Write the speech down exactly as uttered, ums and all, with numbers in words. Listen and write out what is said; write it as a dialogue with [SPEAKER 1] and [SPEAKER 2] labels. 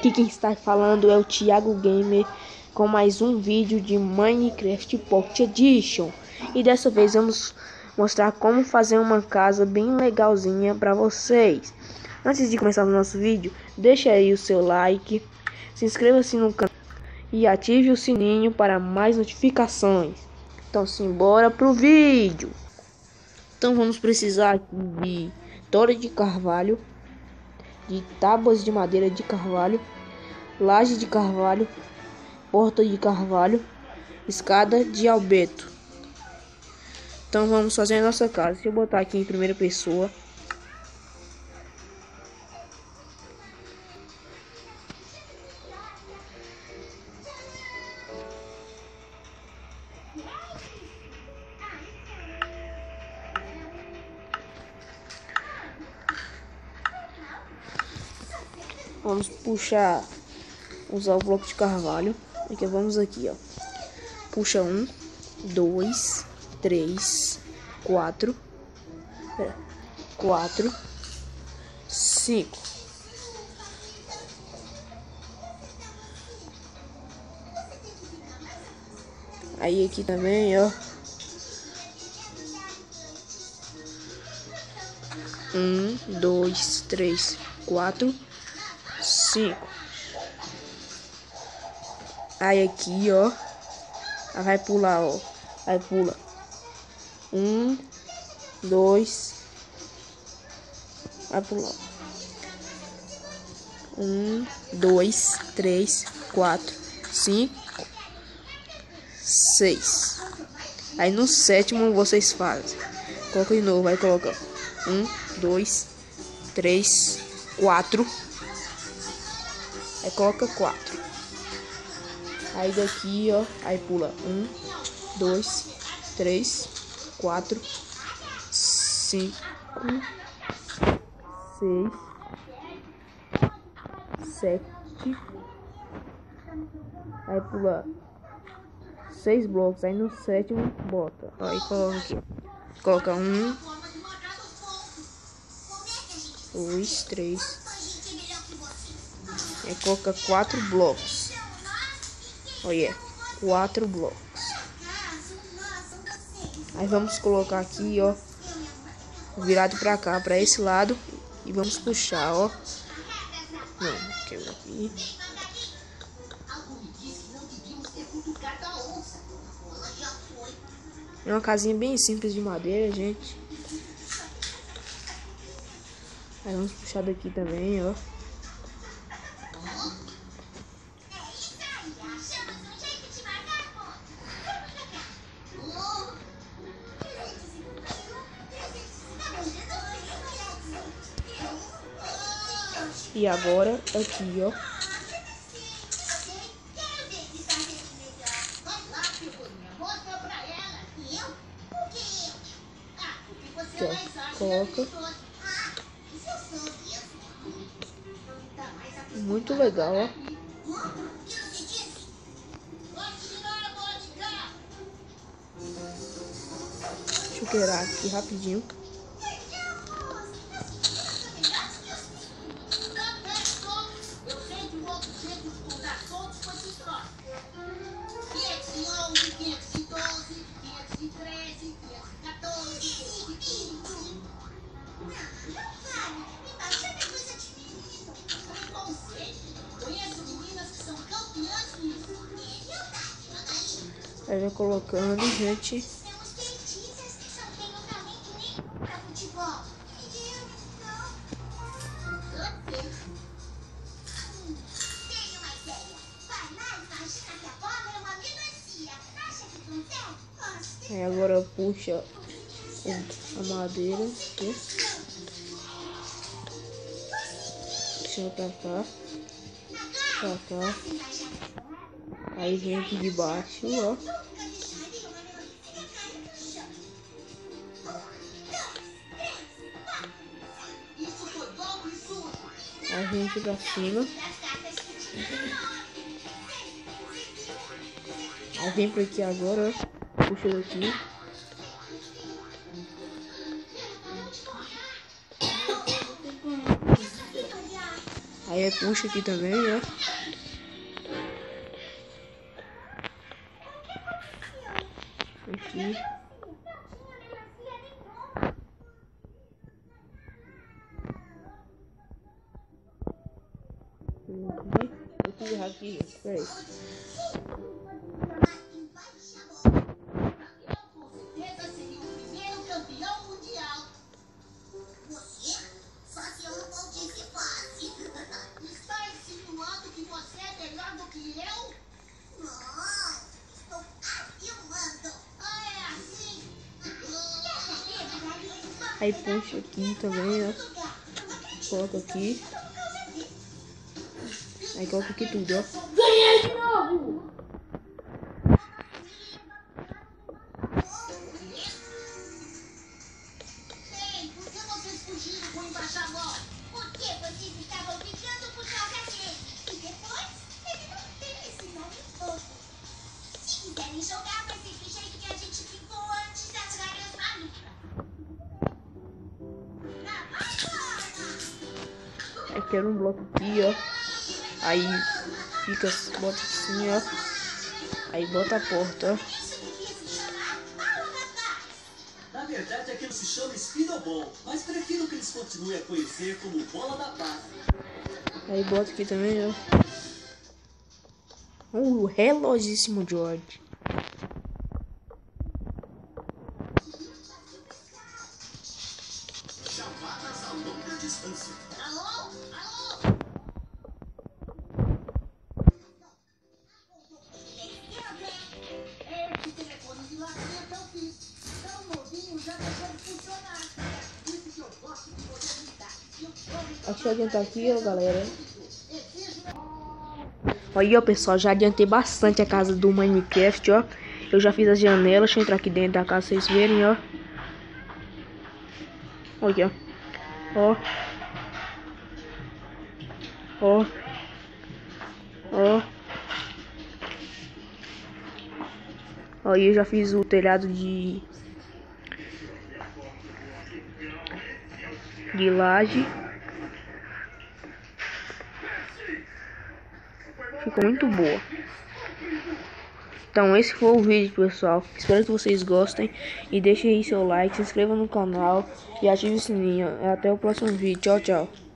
[SPEAKER 1] Aqui quem está falando é o Thiago Gamer com mais um vídeo de Minecraft Pocket Edition. E dessa vez vamos mostrar como fazer uma casa bem legalzinha para vocês. Antes de começar o nosso vídeo, deixa aí o seu like, se inscreva-se no canal e ative o sininho para mais notificações. Então simbora pro vídeo. Então vamos precisar aqui de tora de carvalho, de tábuas de madeira de carvalho, laje de carvalho, porta de carvalho, escada de albeto. Então vamos fazer a nossa casa. Deixa eu botar aqui em primeira pessoa. Vamos puxar, usar o bloco de carvalho. Aqui vamos aqui, ó. Puxa um, dois, três, quatro, quatro, cinco. Aí aqui também, ó. Um, dois, três, quatro, cinco. Aí aqui, ó, vai pular, ó, vai pula um, dois, vai pular um, dois, três, quatro, cinco, seis. Aí no sétimo vocês fazem, coloca de novo, vai colocar um, dois, três, quatro. Aí coloca quatro. Aí daqui, ó, aí pula um, dois, três, quatro, cinco, seis, sete. Aí pula seis blocos. Aí no sétimo bota. Aí coloca aqui. Coloca um, dois, três. Aí coloca quatro blocos. Olha, quatro blocos. Aí vamos colocar aqui, ó, virado pra cá, pra esse lado, e vamos puxar, ó. Não, quebra aqui. É uma casinha bem simples de madeira, gente. Aí vamos puxar daqui também, ó. E agora aqui, ó. Aqui, ó. Coloca. Muito legal, ó. Deixa eu quebrar aqui rapidinho. Aí vai colocando, gente. Aí agora puxa a madeira aqui. Puxa pra cá. Pra cá. Aí vem aqui de baixo, ó. Aí vem aqui pra cima. Aí vem por aqui agora, ó. Puxa daqui. Aí puxa aqui também, ó. Aqui. Eu fiz errado aqui, peraí. Aí puxa aqui também, ó. Coloca aqui. Aí coloca aqui tudo, ó.
[SPEAKER 2] Ganhei de novo! Ei, por que vocês fugiram com o embaixador? Porque vocês estavam brigando por causa dele. E depois, ele não tem esse nome todo. Se quiserem jogar, vai ser do jeito que a gente ficou antes das regras malucas.
[SPEAKER 1] Aí quero um bloco aqui, ó. Aí fica, bota assim, ó. Aí bota a porta, ó.
[SPEAKER 3] Na verdade, aquilo se chama Speedoball, mas prefiro que eles continuem a conhecer como Bola da Paz.
[SPEAKER 1] Aí bota aqui também, ó. O relosíssimo George.
[SPEAKER 3] Chamadas a longa distância.
[SPEAKER 2] Alô? Alô? Esse telefone de lá é tão fixe. Tão novinho, já deixou de funcionar. Isso que eu gosto de poder lidar.
[SPEAKER 1] Acho que adiantar aqui, ó, galera. Aí, ó, pessoal, já adiantei bastante a casa do Minecraft, ó. Eu já fiz as janelas, deixa eu entrar aqui dentro da casa pra vocês verem, ó. Olha, ó. Ó. Ó. Aí eu já fiz o telhado de de laje. Ficou muito boa. Então esse foi o vídeo, pessoal. Espero que vocês gostem. E deixem aí seu like, se inscreva no canal e ative o sininho. Até o próximo vídeo. Tchau, tchau.